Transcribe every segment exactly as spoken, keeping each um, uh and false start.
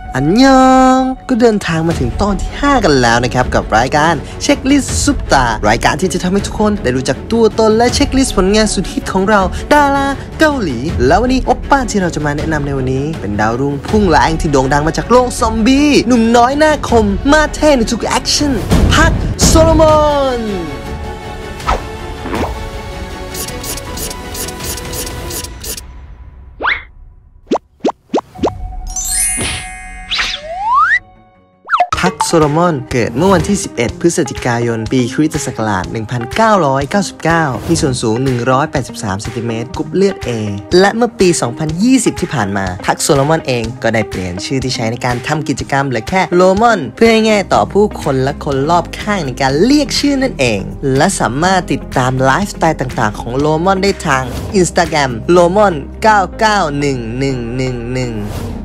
อันยองก็เดินทางมาถึงตอนที่ห้ากันแล้วนะครับกับรายการเช็คลิสต์ซุปตารายการที่จะทำให้ทุกคนได้รู้จักตัวตนและเช็คลิสต์ผลงานสุดฮิตของเราดาราเกาหลีแล้ววันนี้โอปป้าที่เราจะมาแนะนำในวันนี้เป็นดาวรุ่งพุ่งแรงที่โด่งดังมาจากโลกซอมบี้หนุ่มน้อยหน้าคมมาเท่ในทุกแอคชั่นพักโซโลมอนพักโซโลมอนเกิดเมื่อวันที่สิบเอ็ดพฤศจิกายนปีคริสตศักราชหนึ่งพันเก้าร้อยเก้าสิบเก้ามีส่วนสูงหนึ่งร้อยแปดสิบสามเซนติเมตรกรุ๊ปเลือด A และเมื่อปีสองพันยี่สิบที่ผ่านมาพักโซโลมอนเองก็ได้เปลี่ยนชื่อที่ใช้ในการทำกิจกรรมเหลือแค่โลมอนเพื่อให้ง่ายต่อผู้คนและคนรอบข้างในการเรียกชื่อนั่นเองและสามารถติดตามไลฟ์สไตล์ต่างๆของโลมอนได้ทาง Instagram โลมอนเก้าเก้าหนึ่งหนึ่งหนึ่งหนึ่ง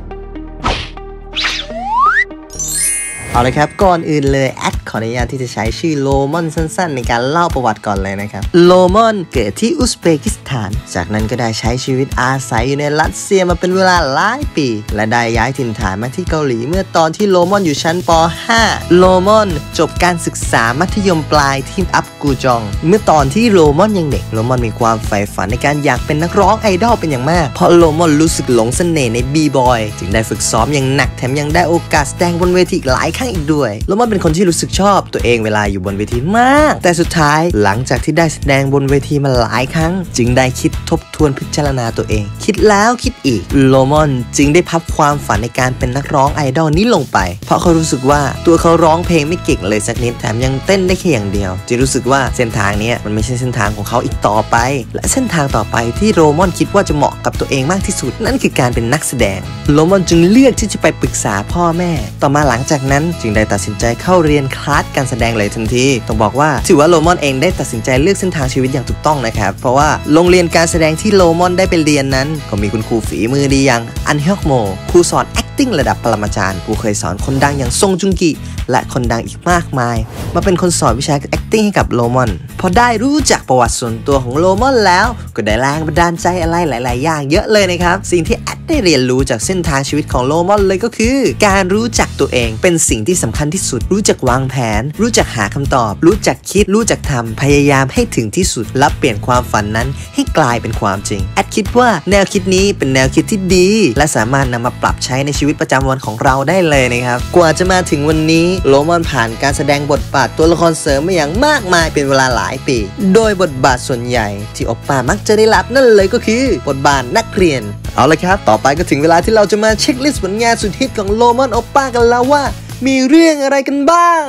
เอาเลยครับก่อนอื่นเลยแอดขออนุญาตที่จะใช้ชื่อโลมอนสั้นๆในการเล่าประวัติก่อนเลยนะครับโลมอนเกิดที่อุซเบกิสถานจากนั้นก็ได้ใช้ชีวิตอาศัยอยู่ในรัสเซียมาเป็นเวลาหลายปีและได้ย้ายถิ่นฐานมาที่เกาหลีเมื่อตอนที่โลมอนอยู่ชั้นป ห้า โลมอนจบการศึกษามัธยมปลายที่อับกูจองเมื่อตอนที่โลมอนยังเด็กโลมอนมีความใฝ่ฝันในการอยากเป็นนักร้องไอดอลเป็นอย่างมากเพราะโลมอนรู้สึกหลงเสน่ห์ในบีบอยจึงได้ฝึกซ้อมอย่างหนักแถมยังได้โอกาสแสดงบนเวทีหลายครั้งอีกด้วยโลมอนเป็นคนที่รู้สึกชอบตัวเองเวลาอยู่บนเวทีมากแต่สุดท้ายหลังจากที่ได้แสดงบนเวทีมาหลายครั้งจึงได้คิดทบทวนพิจารณาตัวเองคิดแล้วคิดอีกโลมอนจึงได้พับความฝันในการเป็นนักร้องไอดอลนี้ลงไปเพราะเขารู้สึกว่าตัวเขาร้องเพลงไม่เก่งเลยสักนิดแถมยังเต้นได้แค่อย่างเดียวจึงรู้สึกว่าเส้นทางนี้มันไม่ใช่เส้นทางของเขาอีกต่อไปและเส้นทางต่อไปที่โลมอนคิดว่าจะเหมาะกับตัวเองมากที่สุดนั่นคือการเป็นนักแสดงโลมอนจึงเลือกที่จะไปปรึกษาพ่อแม่ต่อมาหลังจากนั้นจึงได้ตัดสินใจเข้าเรียนคลาสการแสดงเลยทันทีต้องบอกว่าถือว่าโลมอนเองได้ตัดสินใจเลือกเส้นทางชีวิตอย่างถูกต้องนะครับเพราะว่าโรงเรียนการแสดงที่โลมอนได้ไปเรียนนั้นก็มีคุณครูฝีมือดีอย่างอันเฮยอกโมครูสอน acting ระดับปรมาจารย์ผู้เคยสอนคนดังอย่างซงจุงกิและคนดังอีกมากมายมาเป็นคนสอนวิชา acting ให้กับโลมอนพอได้รู้จักประวัติส่วนตัวของโลมอนแล้วก็ได้แรงบันดาลใจอะไรหลายๆอย่างเยอะเลยนะครับสิ่งที่แอดได้เรียนรู้จากเส้นทางชีวิตของโลมอนเลยก็คือการรู้จักตัวเองเป็นสิ่งที่สำคัญที่สุดรู้จักวางแผนรู้จักหาคำตอบรู้จักคิดรู้จักทำพยายามให้ถึงที่สุดและเปลี่ยนความฝันนั้นให้กลายเป็นความจริงแอดคิดว่าแนวคิดนี้เป็นแนวคิดที่ดีและสามารถนำมาปรับใช้ในชีวิตประจำวันของเราได้เลยนะครับกว่าจะมาถึงวันนี้โลมอนผ่านการแสดงบทบาทตัวละครเสริมมาอย่างมากมายเป็นเวลาหลายปีโดยบทบาทส่วนใหญ่ที่โอปป้ามักจะได้รับนั่นเลยก็คือบทบาทนักเรียนเอาละครับต่อไปก็ถึงเวลาที่เราจะมาเช็คลิสต์ผลงานสุดฮิตของโลมอนโอปป้ากันแล้วว่ามีเรื่องอะไรกันบ้าง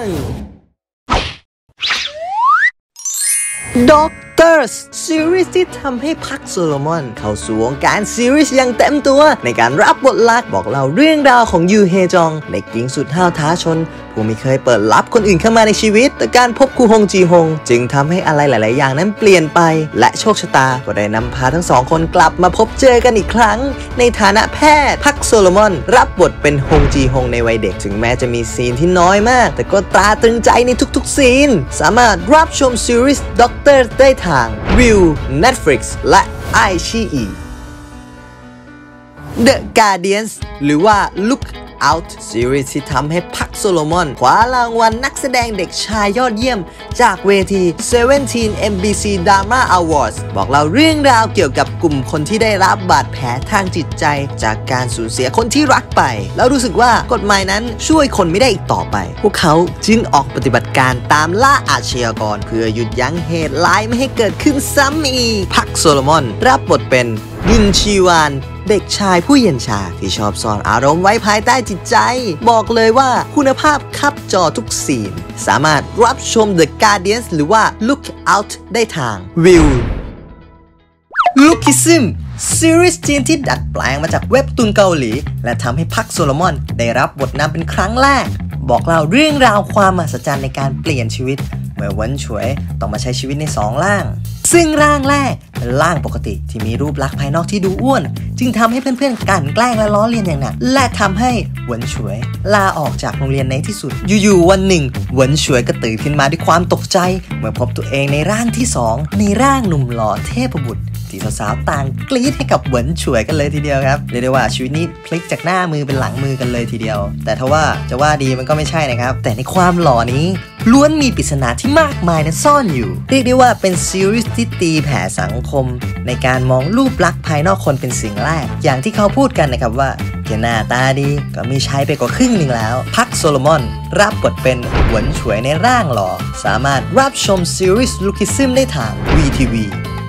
ด็อกเตอร์สซีรีส์ที่ทำให้พักโซโลมอนเข้าสู่วงการซีรีส์อย่างเต็มตัวในการรับบทหลักบอกเล่าเรื่องราวของยูเฮจองเด็กหญิงสุดห้าวท้าชนผู้ไม่เคยเปิดรับคนอื่นเข้ามาในชีวิตแต่การพบคูฮงจีฮงจึงทำให้อะไรหลายๆอย่างนั้นเปลี่ยนไปและโชคชะตาก็ได้นำพาทั้งสองคนกลับมาพบเจอกันอีกครั้งในฐานะแพทย์พักโซโลมอนรับบทเป็นฮงจีฮงในวัยเด็กถึงแม้จะมีซีนที่น้อยมากแต่ก็ตราตรึงใจในทุกๆซีนสามารถรับชมซีรีส์ด็อกเตอร์ได้ทางวิว Netflix และ ไอ ชี อี The Guardians หรือว่า Look Out ซีรีส์ที่ทำให้พักโซโลมอนคว้ารางวัลนักแสดงเด็กชายยอดเยี่ยมจากเวที เซเว่นทีน เอ็ม บี ซี Drama Awards บอกเราเรื่องราวเกี่ยวกับกลุ่มคนที่ได้รับบาดแผลทางจิตใจจากการสูญเสียคนที่รักไปแล้วรู้สึกว่ากฎหมายนั้นช่วยคนไม่ได้อีกต่อไปพวกเขาจึงออกปฏิบัติการตามล่าอาชญากรเพื่อหยุดยั้งเหตุร้ายไม่ให้เกิดขึ้นซ้ำอีกพักโซโลมอนรับบทเป็นยุนชีวานเด็กชายผู้เย็นชาที่ชอบซ่อนอารมณ์ไว้ภายใต้จิตใจบอกเลยว่าคุณภาพคับจอทุกซีนสามารถรับชม The Guardians หรือว่า Look Out ได้ทางวิว Lookism ซีรีส์จีนที่ดัดแปลงมาจากเว็บตูนเกาหลีและทำให้พักโซโลมอนได้รับบทนำเป็นครั้งแรกบอกเล่าเรื่องราวความมหัศจรรย์ในการเปลี่ยนชีวิตเมื่อวันฉวยต้องมาใช้ชีวิตในสองร่างซึ่งร่างแรกเป็นร่างปกติที่มีรูปลักษณ์ภายนอกที่ดูอ้วนจึงทำให้เพื่อนๆกลั่นแกล้งและล้อเลียนอย่างหนักและทำให้หวนฉวยลาออกจากโรงเรียนในที่สุดอยู่ๆวันหนึ่งหวนฉวยก็ตื่นขึ้นมาด้วยความตกใจเมื่อพบตัวเองในร่างที่สองในร่างหนุ่มหล่อเทพบุตรที่ที่สาวๆต่างกรี๊ดให้กับเหวินฉวยกันเลยทีเดียวครับเรียกได้ว่าชีวิตนี้พลิกจากหน้ามือเป็นหลังมือกันเลยทีเดียวแต่ทว่าจะว่าดีมันก็ไม่ใช่นะครับแต่ในความหล่อนี้ล้วนมีปริศนาที่มากมายนั้นซ่อนอยู่เรียกได้ว่าเป็นซีรีส์ที่ตีแผ่สังคมในการมองรูปลักษณ์ภายนอกคนเป็นสิ่งแรกอย่างที่เขาพูดกันนะครับว่าแค่หน้าตาดีก็มีใช้ไปกว่าครึ่งหนึ่งแล้วพักโซโลมอนรับบทเป็นเหวินฉวยในร่างหล่อสามารถรับชมซีรีส์ลูคิซึมได้ทาง วี ที วี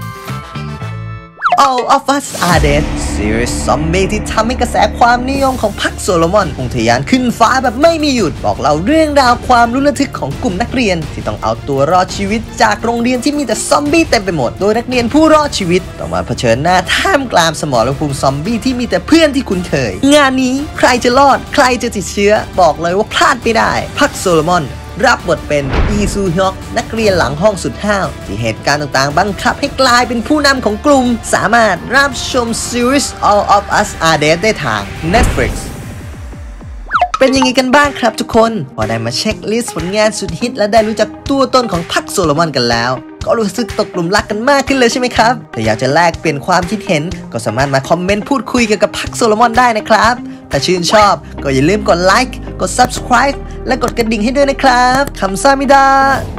All of Us Are Dead ซีรีส์ซอมบี้ที่ทำให้กระแสความนิยมของพรรคโซโลมอนพุ่งทะยานขึ้นฟ้าแบบไม่มีหยุดบอกเล่าเรื่องราวความลุ้นระทึกของกลุ่มนักเรียนที่ต้องเอาตัวรอดชีวิตจากโรงเรียนที่มีแต่ซอมบี้เต็มไปหมดโดยนักเรียนผู้รอดชีวิตต้องมาเผชิญหน้าท่ามกลางสมรภูมิซอมบี้ที่มีแต่เพื่อนที่คุ้นเคยงานนี้ใครจะรอดใครจะติดเชื้อบอกเลยว่าพลาดไม่ได้พรรคโซโลมอนรับบทเป็นอีซูฮยอกนักเรียนหลังห้องสุดห้าวที่เหตุการณ์ต่างๆบังคับให้กลายเป็นผู้นำของกลุ่มสามารถรับชมซีรีส์ All of Us Are Dead ได้ทาง Netflix เป็นยังไงกันบ้างครับทุกคนพอได้มาเช็คลิสต์ผลงานสุดฮิตและได้รู้จักตัวตนของพรรคโซโลมอนกันแล้วก็รู้สึกตกหลุมรักกันมากขึ้นเลยใช่ไหมครับถ้าอยากจะแลกเปลี่ยนความคิดเห็นก็สามารถมาคอมเมนต์พูดคุยเกี่ยวกับพรรคโซโลมอนได้นะครับถ้าชื่นชอบก็อย่าลืมกดไลค์กด Subscribe และกดกระดิ่งให้ด้วยนะครับคำซามิดา